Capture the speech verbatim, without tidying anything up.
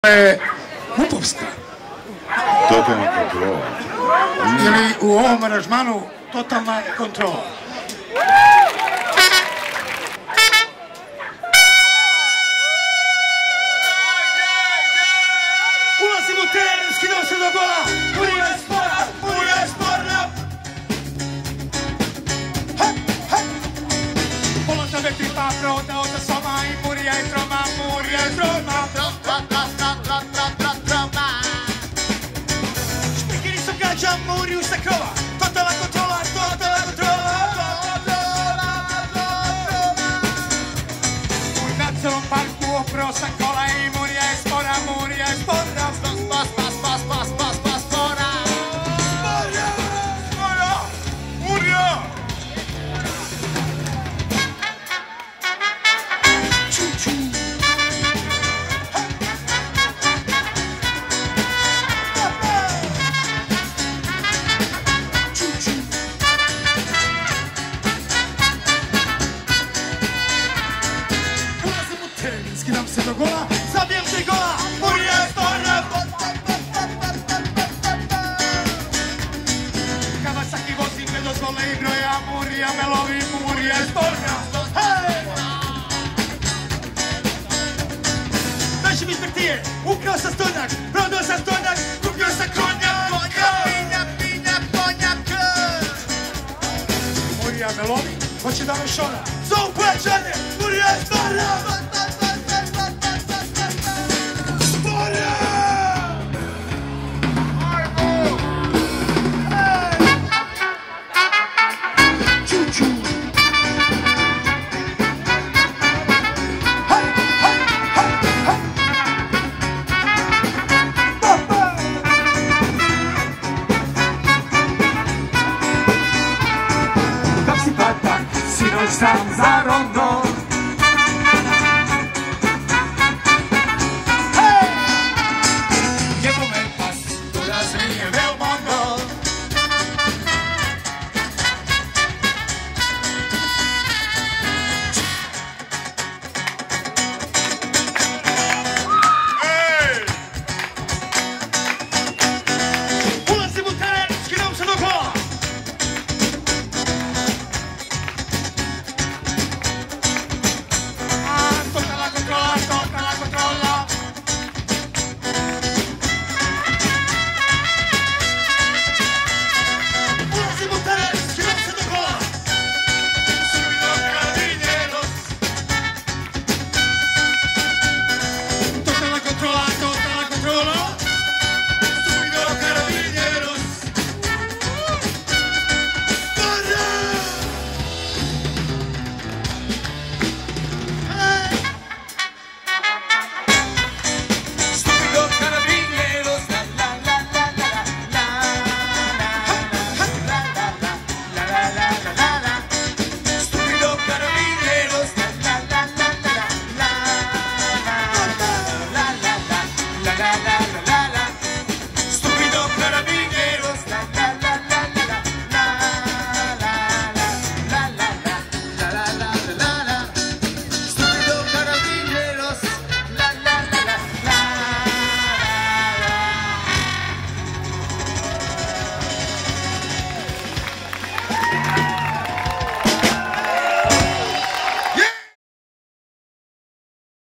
je Vupovska. Totalna kontrola. Ili u ovom aranžmanu totalna kontrola. Ulazim u teren, skidam se do gola. Murija je spora, Murija je spora. Polota vetri pa prodao za soma i Murija je troma, Murija je troma. Muriju sa krova, totalna kontrola, totalna kontrola. Na celom parku oprao sam kola i Murija je spora, Murija je spora. Spas, spas, spas, spas, spas, spas, spora. Spora, spora, Murija. Ču, ču. Skidam se do gola, zabijem se gola, Murija je spora. Kawasaki vozim me dozvole i broja, Murija me lovi, Murija je spora. Naši mi smrtije, ukrao sam stojnjak, prodao sam stojnjak, kupio sam konjak. Pinjak, pinjak, konjak. Murija me lovi, hoće da me šora. Za uplaćanje, Murija je spora. Sam za rondo